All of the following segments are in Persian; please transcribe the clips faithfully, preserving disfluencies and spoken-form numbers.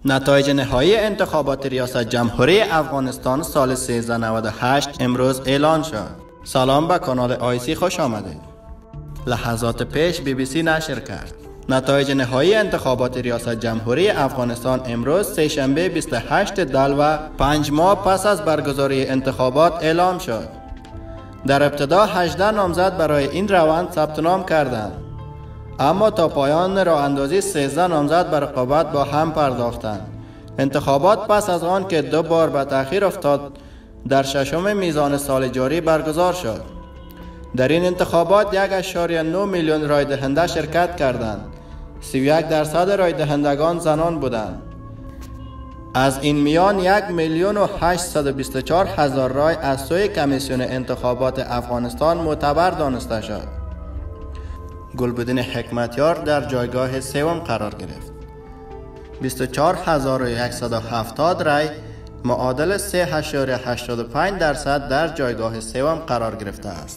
نتایج نهایی انتخابات ریاست جمهوری افغانستان سال سیزده نود و هشت امروز اعلان شد. سلام به کانال آیسی خوش آمدید. لحظات پیش بی بی سی نشر کرد. نتایج نهایی انتخابات ریاست جمهوری افغانستان امروز سه‌شنبه بیست و هشتم دی و پنج ماه پس از برگزاری انتخابات اعلام شد. در ابتدا هجده نامزد برای این روند ثبت نام کردند، اما تا پایان راه اندازی سیزده نامزد به رقابت با هم پرداختند. انتخابات پس از آن که دو بار به تأخیر افتاد در ششم میزان سال جاری برگزار شد. در این انتخابات یک ممیز نه میلیون رای دهنده شرکت کردند. سی و یک درصد رای دهندگان زنان بودند. از این میان یک میلیون و هشتصد و بیست و چهار هزار رای از سوی کمیسیون انتخابات افغانستان معتبر دانسته شد. گلبدین حکمتیار در جایگاه سوم قرار گرفت. بیست و چهار هزار و صد و هفتاد رای معادل سه ممیز هشتاد و پنج درصد در جایگاه سوم قرار گرفته است.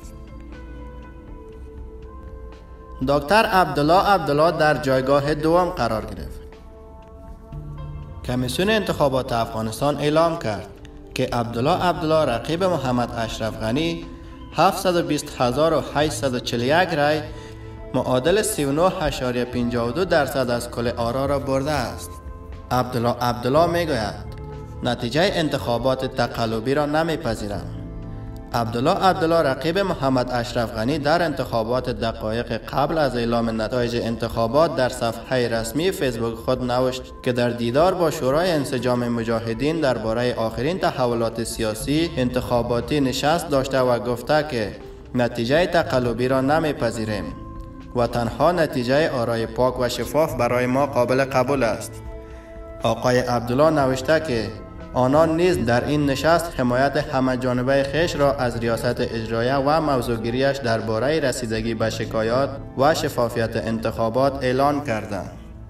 دکتر عبدالله عبدالله در جایگاه دوم قرار گرفت. کمیسیون انتخابات افغانستان اعلام کرد که عبدالله عبدالله رقیب محمد اشرف غنی هفتصد و بیست هزار و هشتصد و چهل و یک رای معادل سی و نه ممیز پنجاه و دو درصد از کل آرا را برده است. عبدالله عبدالله می گوید نتیجه انتخابات تقلبی را نمیپذیرم. عبدالله عبدالله رقیب محمد اشرف غنی در انتخابات دقایق قبل از اعلام نتایج انتخابات در صفحه رسمی فیسبوک خود نوشت که در دیدار با شورای انسجام مجاهدین درباره آخرین تحولات سیاسی انتخاباتی نشست داشته و گفته که نتیجه تقلبی را نمیپذیریم و تنها نتیجه آرای پاک و شفاف برای ما قابل قبول است. آقای عبدالله نوشته که آنان نیز در این نشست حمایت همه جانبه خویش را از ریاست اجرایه و موضوعگیریش درباره رسیدگی به شکایات و شفافیت انتخابات اعلان کردند.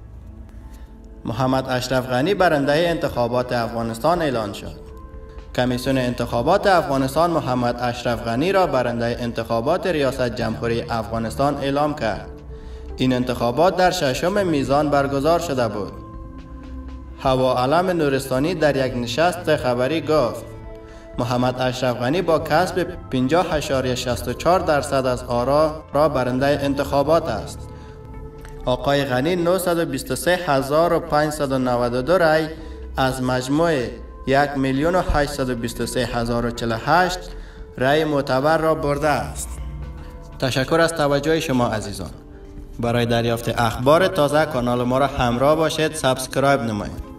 محمد اشرف غنی برنده انتخابات افغانستان اعلان شد. کمیسیون انتخابات افغانستان محمد اشرف غنی را برنده انتخابات ریاست جمهوری افغانستان اعلام کرد. این انتخابات در ششم میزان برگزار شده بود. هوا علم نورستانی در یک نشست خبری گفت محمد اشرف غنی با کسب پنجاه ممیز شصت و چهار درصد از آرا را برنده انتخابات است. آقای غنی نهصد و بیست و سه هزار و پانصد و نود و دو رای از مجموع یک میلیون و هشتصد و بیست و سه هزار و چهل و هشت رای معتبر را برده است. تشکر از توجه شما عزیزان. برای دریافت اخبار تازه کانال ما را همراه باشید، سابسکرایب نمایید.